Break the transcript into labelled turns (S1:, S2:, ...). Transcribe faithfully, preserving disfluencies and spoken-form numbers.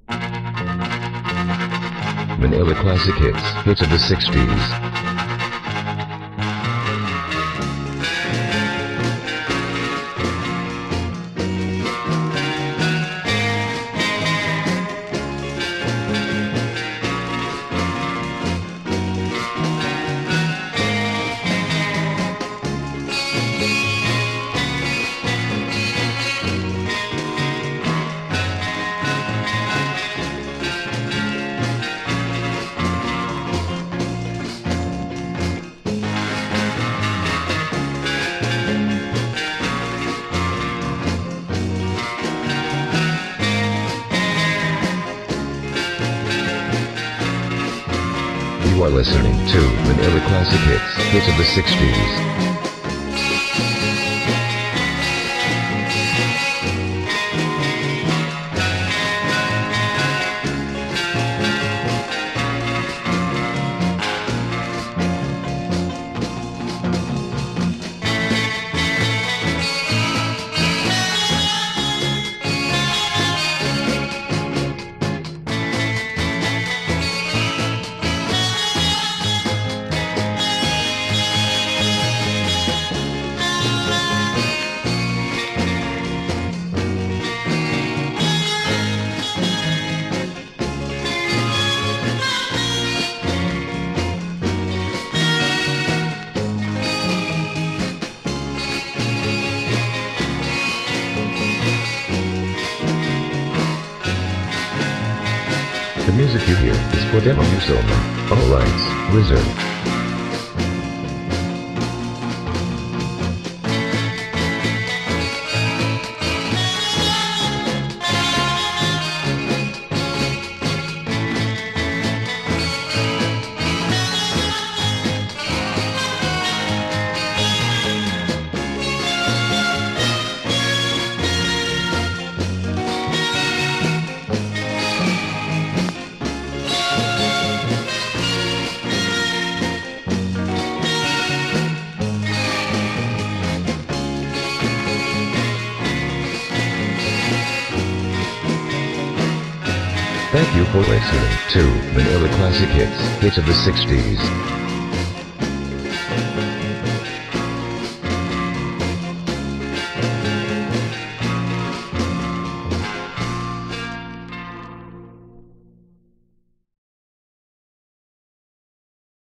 S1: Manila Classic Hits, hits of the sixties. You are listening to Manila Classic Hits, hits of the sixties. The music you hear is for demo use only. All rights reserved. Thank you for listening to Manila Classic Hits, hits of the sixties.